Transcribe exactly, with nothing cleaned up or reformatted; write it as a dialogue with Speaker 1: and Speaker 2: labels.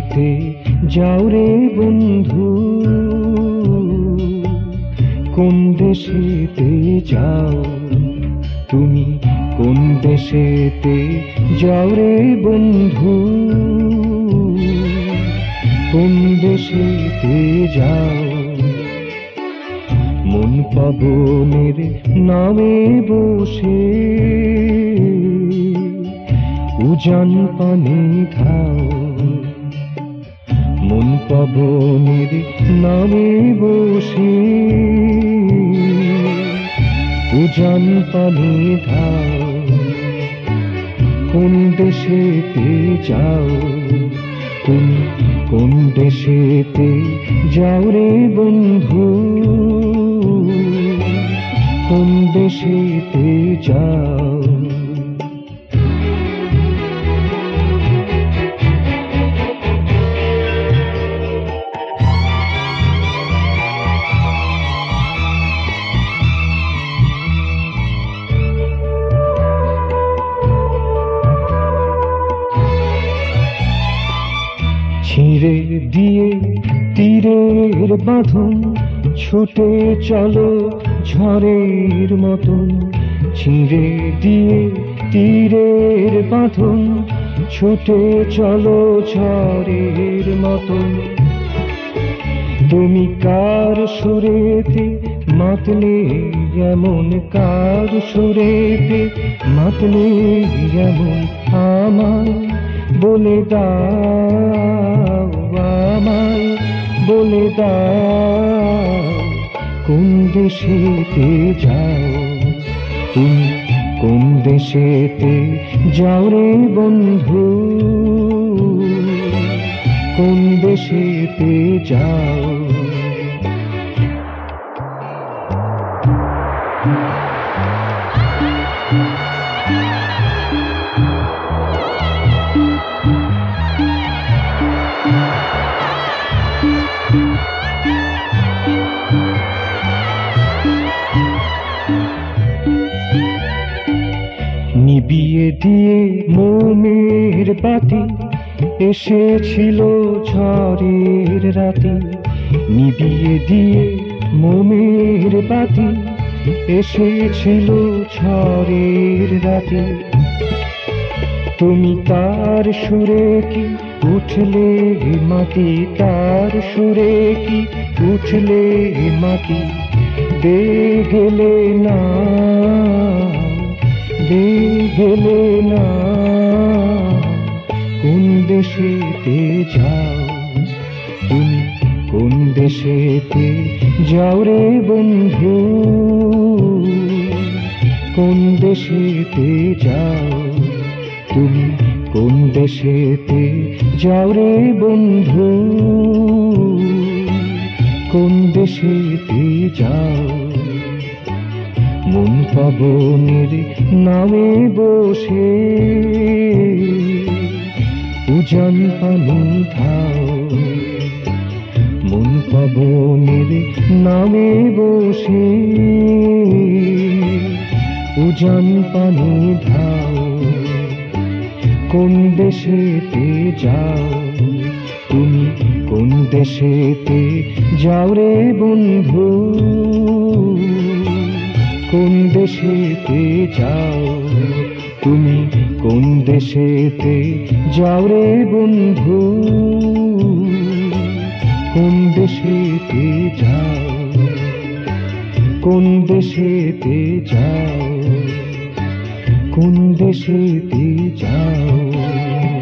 Speaker 1: দেশেতে যাও রে বন্ধু, কোন দেশেতে যাও তুমি, কোন দেশেতে যাও রে বন্ধু, কোন দেশেতে যাও। মন পাবনের নামে বসে উজান পানি খাও, মন পাবনের নামে বসে উজান পানি খাও। কোন দেশেতে যাও তুমি, কোন দেশেতে যাও রে বন্ধু, কোন দেশেতে যাও। ছিঁড়ে দিয়ে তীরের বাঁধন ছুটে চলো ঝড়ের মতন, ছিঁড়ে দিয়ে তীরের বাঁধন ছুটে চলো ঝড়ের মতন। তুমি কার সুরেতে মাতলে এমন, কার সুরেতে মাতলে এমন, আমায় বলে দাও, আমায় বলে দাও। কোন দেশেতে যাও তুমি, কোন দেশেতে যাও রে বন্ধু, কোন দেশেতে যাও। নিবিয়ে দিয়ে মোমের বাতি এসেছিল ঝড়ের রাতে, নিবিয়ে দিয়ে মোমের বাতি এসেছিল ঝড়ের রাতে। তুমি তার সুরে কি উঠলে মাটি, তার সুরে কি উঠলে মাটি, দে গেলে না, দে গেলে না। কোন দেশেতে যাও তুমি, কোন দেশেতে যাও রে বন্ধু, কোন দেশেতে যাও তুমি, কোন দেশেতে যাও রে বন্ধু, কোন দেশেতে যাও। মন পাবনের নামে বসে উজান পানি খাও, মন পাবনের নামে বসে উজান পানি খাও। কোন দেশেতে যাও তুমি, কোন দেশেতে যাও রে বন্ধু, কোন দেশেতে যাও তুমি, কোন দেশেতে যাও রে বন্ধু, কোন দেশেতে যাও, কোন দেশেতে যাও, কোন দেশেতে যাও।